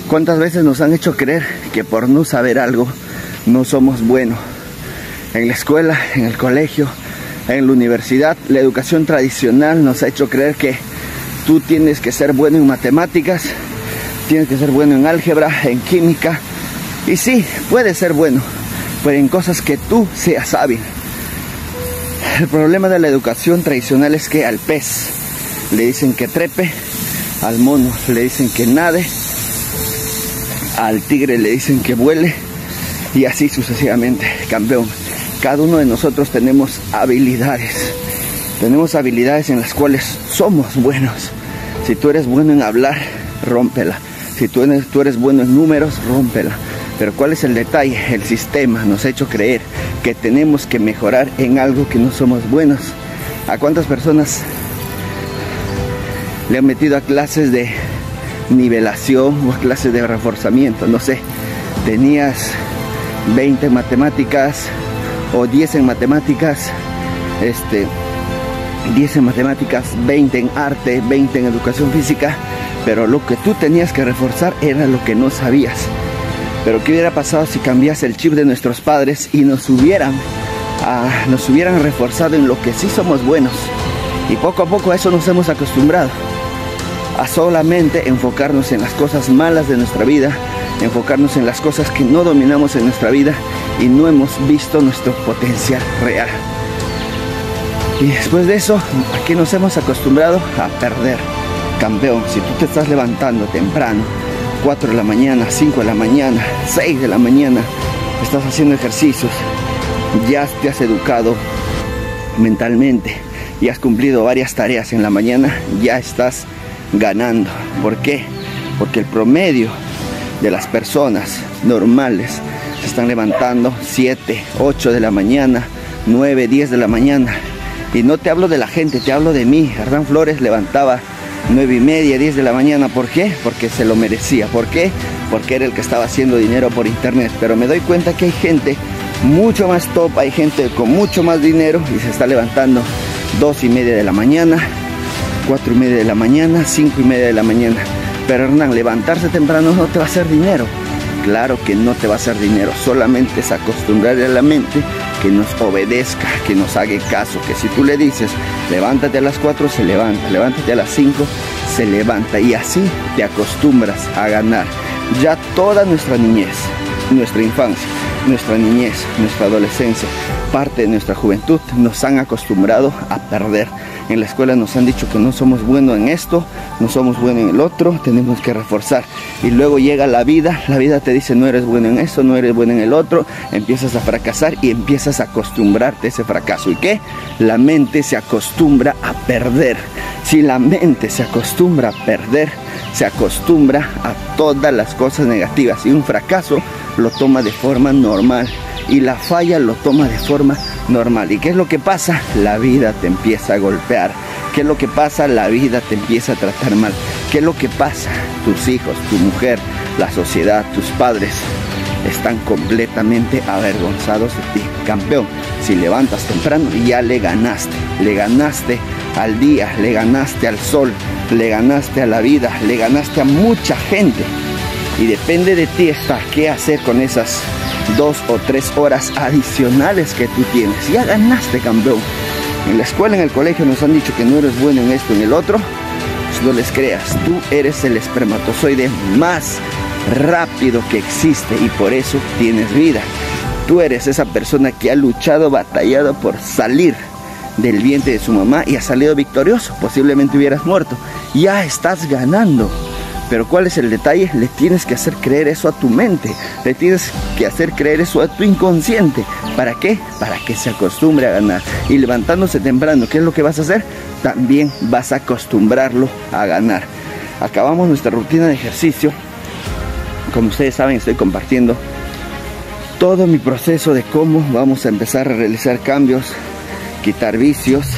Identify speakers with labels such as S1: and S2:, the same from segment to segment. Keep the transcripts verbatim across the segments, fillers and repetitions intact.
S1: ¿Cuántas veces nos han hecho creer que por no saber algo no somos buenos? En la escuela, en el colegio, en la universidad, la educación tradicional nos ha hecho creer que tú tienes que ser bueno en matemáticas, tienes que ser bueno en álgebra, en química. Y sí, puedes ser bueno, pero en cosas que tú seas hábil. El problema de la educación tradicional es que al pez le dicen que trepe, al mono le dicen que nade, al tigre le dicen que vuele, y así sucesivamente. Campeón, cada uno de nosotros tenemos habilidades, tenemos habilidades en las cuales somos buenos. Si tú eres bueno en hablar, rómpela. Si tú eres, tú eres bueno en números, rómpela. Pero ¿cuál es el detalle? El sistema nos ha hecho creer que tenemos que mejorar en algo que no somos buenos. ¿A cuántas personas le han metido a clases de nivelación o a clases de reforzamiento? No sé, tenías veinte en matemáticas o diez en matemáticas, este, diez en matemáticas, veinte en arte, veinte en educación física, pero lo que tú tenías que reforzar era lo que no sabías. Pero ¿qué hubiera pasado si cambiase el chip de nuestros padres y nos hubieran, uh, nos hubieran reforzado en lo que sí somos buenos? Y poco a poco a eso nos hemos acostumbrado, a solamente enfocarnos en las cosas malas de nuestra vida, enfocarnos en las cosas que no dominamos en nuestra vida y no hemos visto nuestro potencial real. Y después de eso, ¿a qué nos hemos acostumbrado? A perder. Campeón, si tú te estás levantando temprano, cuatro de la mañana, cinco de la mañana, seis de la mañana, estás haciendo ejercicios, ya te has educado mentalmente y has cumplido varias tareas en la mañana, ya estás ganando. ¿Por qué? Porque el promedio de las personas normales se están levantando siete, ocho de la mañana, nueve, diez de la mañana. Y no te hablo de la gente, te hablo de mí. Hernán Flores levantaba nueve y media, diez de la mañana. ¿Por qué? Porque se lo merecía. ¿Por qué? Porque era el que estaba haciendo dinero por internet. Pero me doy cuenta que hay gente mucho más top, hay gente con mucho más dinero y se está levantando dos y media de la mañana, cuatro y media de la mañana, cinco y media de la mañana. Pero Hernán, levantarse temprano no te va a hacer dinero. Claro que no te va a hacer dinero, solamente es acostumbrar a la mente que nos obedezca, que nos haga caso, que si tú le dices levántate a las cuatro, se levanta, levántate a las cinco, se levanta, y así te acostumbras a ganar. Ya toda nuestra niñez, nuestra infancia, nuestra niñez, nuestra adolescencia, parte de nuestra juventud, nos han acostumbrado a perder. En la escuela nos han dicho que no somos buenos en esto, no somos buenos en el otro, tenemos que reforzar. Y luego llega la vida, la vida te dice no eres bueno en esto, no eres bueno en el otro, empiezas a fracasar y empiezas a acostumbrarte a ese fracaso. ¿Y qué? La mente se acostumbra a perder. Si la mente se acostumbra a perder, se acostumbra a todas las cosas negativas, y un fracaso lo toma de forma normal y la falla lo toma de forma normal. ¿Y qué es lo que pasa? La vida te empieza a golpear. ¿Qué es lo que pasa? La vida te empieza a tratar mal. ¿Qué es lo que pasa? Tus hijos, tu mujer, la sociedad, tus padres están completamente avergonzados de ti. Campeón, si levantas temprano ya le ganaste, le ganaste al día, le ganaste al sol, le ganaste a la vida, le ganaste a mucha gente. Y depende de ti está qué hacer con esas dos o tres horas adicionales que tú tienes. Ya ganaste, campeón. En la escuela, en el colegio nos han dicho que no eres bueno en esto, en el otro. Pues no les creas, tú eres el espermatozoide más rápido que existe y por eso tienes vida. Tú eres esa persona que ha luchado, batallado por salir del vientre de su mamá y ha salido victorioso. Posiblemente hubieras muerto. Ya estás ganando. Pero ¿cuál es el detalle? Le tienes que hacer creer eso a tu mente. Le tienes que hacer creer eso a tu inconsciente. ¿Para qué? Para que se acostumbre a ganar. Y levantándose temprano, ¿qué es lo que vas a hacer? También vas a acostumbrarlo a ganar. Acabamos nuestra rutina de ejercicio. Como ustedes saben, estoy compartiendo todo mi proceso de cómo vamos a empezar a realizar cambios, quitar vicios,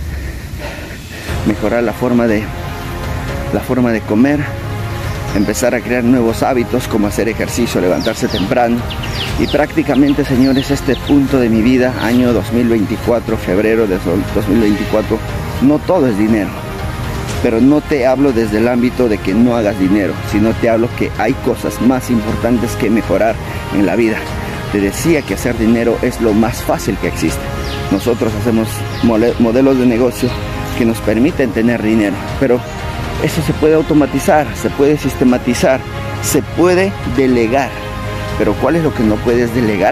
S1: mejorar la forma de, la forma de comer, empezar a crear nuevos hábitos como hacer ejercicio, levantarse temprano. Y prácticamente, señores, este punto de mi vida, año dos mil veinticuatro, febrero de dos mil veinticuatro, no todo es dinero. Pero no te hablo desde el ámbito de que no hagas dinero, sino te hablo que hay cosas más importantes que mejorar en la vida. Te decía que hacer dinero es lo más fácil que existe. Nosotros hacemos modelos de negocio que nos permiten tener dinero, pero eso se puede automatizar, se puede sistematizar, se puede delegar. Pero ¿cuál es lo que no puedes delegar?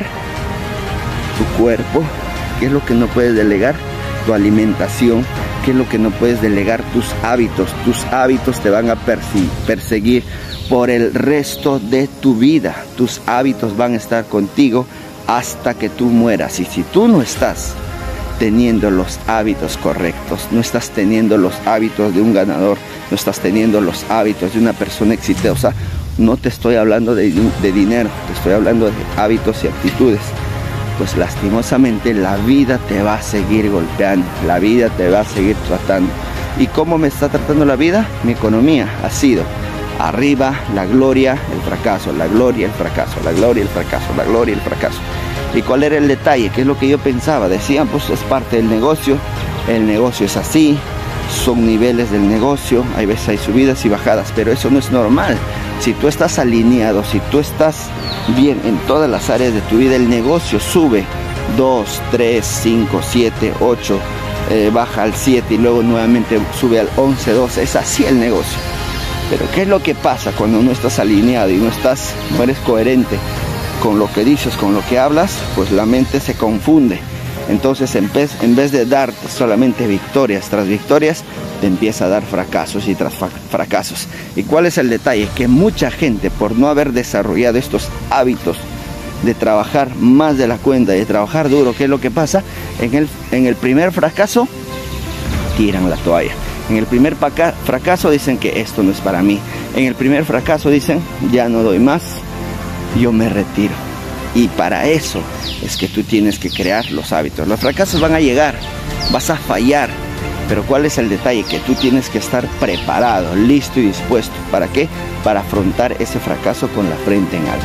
S1: Tu cuerpo. ¿Qué es lo que no puedes delegar? Tu alimentación. ¿Qué es lo que no puedes delegar? Tus hábitos. Tus hábitos te van a perseguir por el resto de tu vida. Tus hábitos van a estar contigo hasta que tú mueras. Y si tú no estás teniendo los hábitos correctos, no estás teniendo los hábitos de un ganador, no estás teniendo los hábitos de una persona exitosa, no te estoy hablando de, de dinero, te estoy hablando de hábitos y actitudes, pues lastimosamente la vida te va a seguir golpeando, la vida te va a seguir tratando. ¿Y cómo me está tratando la vida? Mi economía ha sido arriba, la gloria, el fracaso, la gloria, el fracaso, la gloria, el fracaso, la gloria, el fracaso. ¿Y cuál era el detalle? ¿Qué es lo que yo pensaba? Decían, pues es parte del negocio, el negocio es así, son niveles del negocio, hay veces hay subidas y bajadas, pero eso no es normal. Si tú estás alineado, si tú estás bien en todas las áreas de tu vida, el negocio sube dos, tres, cinco, siete, ocho, eh, baja al siete y luego nuevamente sube al once, doce, es así el negocio. Pero ¿qué es lo que pasa cuando no estás alineado y no estás, no eres coherente con lo que dices, con lo que hablas? Pues la mente se confunde. Entonces en vez, en vez de darte solamente victorias tras victorias, te empieza a dar fracasos y tras fracasos. ¿Y cuál es el detalle? Que mucha gente, por no haber desarrollado estos hábitos de trabajar más de la cuenta, de trabajar duro, ¿qué es lo que pasa? En el, en el primer fracaso, tiran la toalla. En el primer fracaso dicen que esto no es para mí. En el primer fracaso dicen, ya no doy más, yo me retiro. Y para eso es que tú tienes que crear los hábitos. Los fracasos van a llegar, vas a fallar. Pero ¿cuál es el detalle? Que tú tienes que estar preparado, listo y dispuesto. ¿Para qué? Para afrontar ese fracaso con la frente en alto.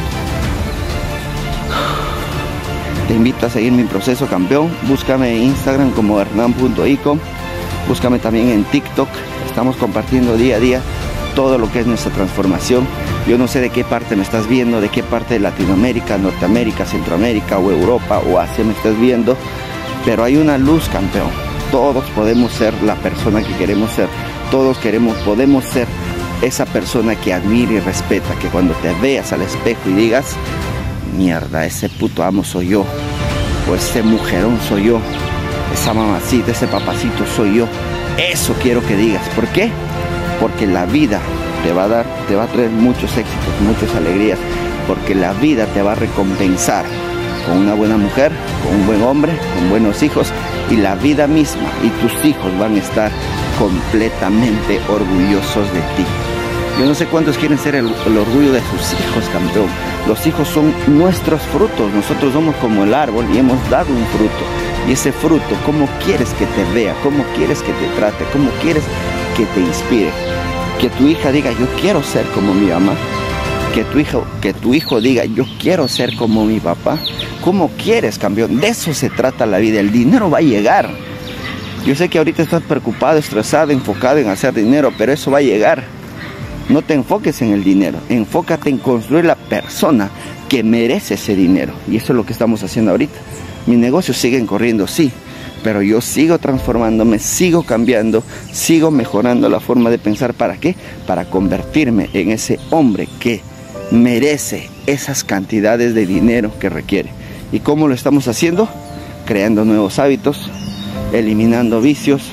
S1: Te invito a seguir mi proceso, campeón. Búscame en Instagram como hernan punto ico. Búscame también en TikTok. Estamos compartiendo día a día todo lo que es nuestra transformación. Yo no sé de qué parte me estás viendo, de qué parte de Latinoamérica, Norteamérica, Centroamérica o Europa o Asia me estás viendo, pero hay una luz, campeón. Todos podemos ser la persona que queremos ser. Todos queremos, podemos ser esa persona que admira y respeta, que cuando te veas al espejo y digas, mierda, ese puto amo soy yo, o ese mujerón soy yo, esa mamacita, ese papacito soy yo. Eso quiero que digas. ¿Por qué? Porque la vida te va a dar, te va a traer muchos éxitos, muchas alegrías, porque la vida te va a recompensar con una buena mujer, con un buen hombre, con buenos hijos, y la vida misma y tus hijos van a estar completamente orgullosos de ti. Yo no sé cuántos quieren ser el, el orgullo de sus hijos, campeón. Los hijos son nuestros frutos. Nosotros somos como el árbol y hemos dado un fruto. Y ese fruto, ¿cómo quieres que te vea? ¿Cómo quieres que te trate? ¿Cómo quieres que te inspire? Que tu hija diga, yo quiero ser como mi mamá. Que tu hijo, que tu hijo diga, yo quiero ser como mi papá. ¿Cómo quieres, campeón? De eso se trata la vida. El dinero va a llegar. Yo sé que ahorita estás preocupado, estresado, enfocado en hacer dinero, pero eso va a llegar. No te enfoques en el dinero, enfócate en construir la persona que merece ese dinero. Y eso es lo que estamos haciendo ahorita. Mis negocios siguen corriendo, sí, pero yo sigo transformándome, sigo cambiando, sigo mejorando la forma de pensar. ¿Para qué? Para convertirme en ese hombre que merece esas cantidades de dinero que requiere. ¿Y cómo lo estamos haciendo? Creando nuevos hábitos, eliminando vicios,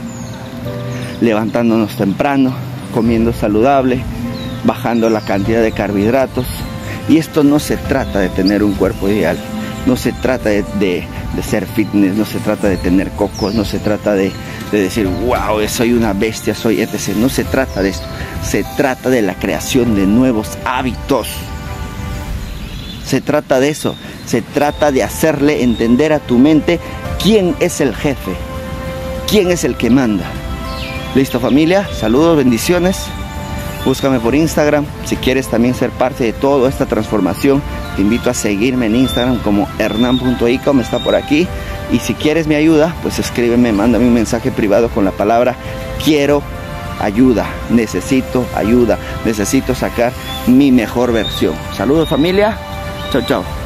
S1: levantándonos temprano, comiendo saludable, bajando la cantidad de carbohidratos. Y esto no se trata de tener un cuerpo ideal, no se trata de, de, de ser fitness, no se trata de tener cocos, no se trata de, de decir, wow, soy una bestia, soy etcétera. No se trata de esto, se trata de la creación de nuevos hábitos. Se trata de eso, se trata de hacerle entender a tu mente quién es el jefe, quién es el que manda. Listo, familia, saludos, bendiciones. Búscame por Instagram. Si quieres también ser parte de toda esta transformación, te invito a seguirme en Instagram como hernan punto ico, me está por aquí. Y si quieres mi ayuda, pues escríbeme, mándame un mensaje privado con la palabra quiero ayuda, necesito ayuda, necesito sacar mi mejor versión. Saludos familia, chao chao.